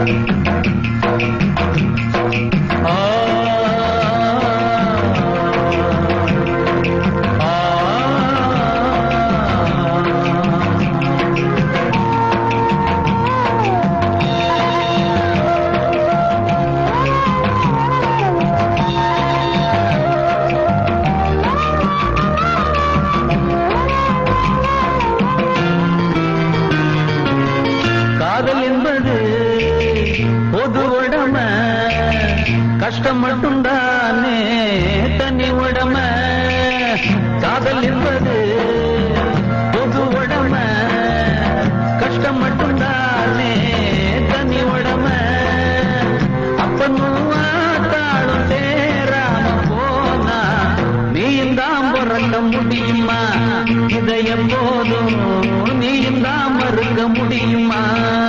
கஷ்டம் மட்டும்தானே தனி உடமை காதல் என்பது பொது உடமை கஷ்டம் மட்டும்தானே தனி உடமை அப்பனும் ஆத்தாளும் சேராம போனா நீயும் தான் பிறக்க முடியுமா இதயம் போதும் நீயும் தான் மறுக்க முடியுமா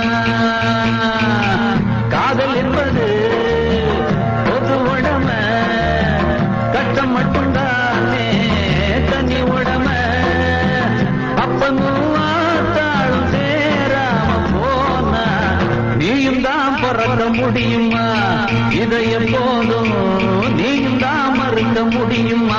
காதல் என்பது கஷ்டம் மட்டும்தானே தனி உடமை அப்பனும் ஆத்தாளும் சேராம போனா நீயும் தான் பிறக்க முடியுமா இதயம் போதும் நீயும் தான் மறுக்க முடியுமா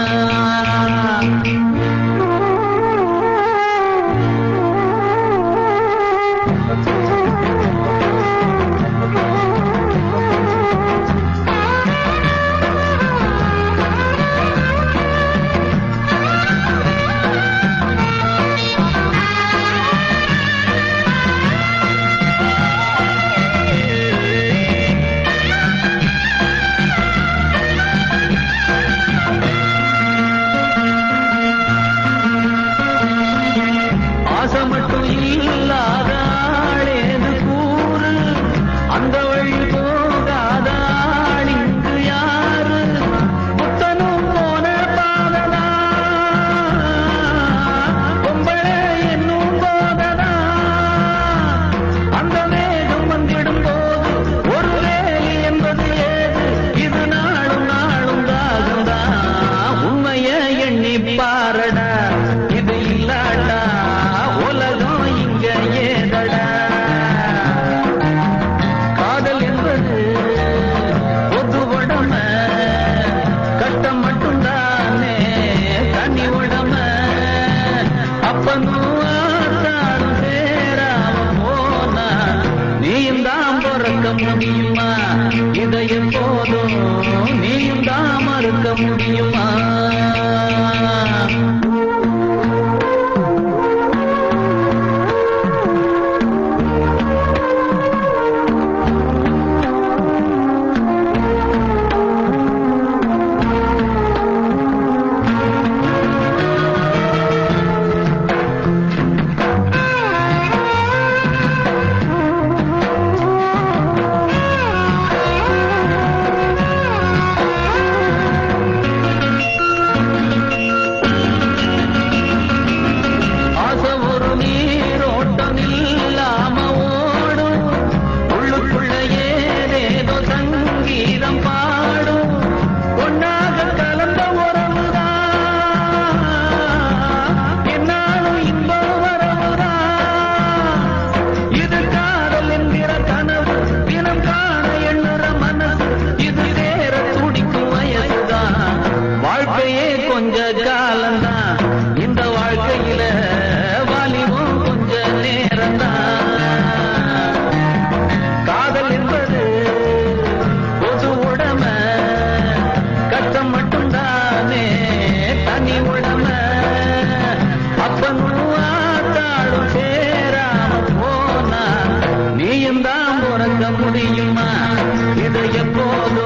மட்டும் இல்லாத ஆளேது கூறு அந்த வழி போகாத இங்கு யாரு புத்தனும் போன பாததா பொம்பளை என்னும் போததா அந்த வேகம் வந்திடும் போது ஒரு வேலி என்பது ஏது இது நாளும் நாளும் தாகந்தா உண்மைய எண்ணி பாரடா இது இல்லாட்டா காதல் என்பது பொது உடமை கஷ்டம் மட்டும்தானே தனி உடமை அப்பனும் ஆத்தாளும் சேராம போனா நீயும் தான் பிறக்க முடியுமா இதயம் போதும் நீயும் தான் மறுக்க முடியுமா கொஞ்ச காலம்தான் இந்த வாழ்க்கையில வாலிபம் கொஞ்ச நேரம்தான் காதல் என்பது பொது உடமை கஷ்டம் மட்டும்தானே தனி உடமை அப்பனும் ஆத்தாளும் சேராம போனா நீயும் தான் பிறக்க முடியுமா இது எப்போதும்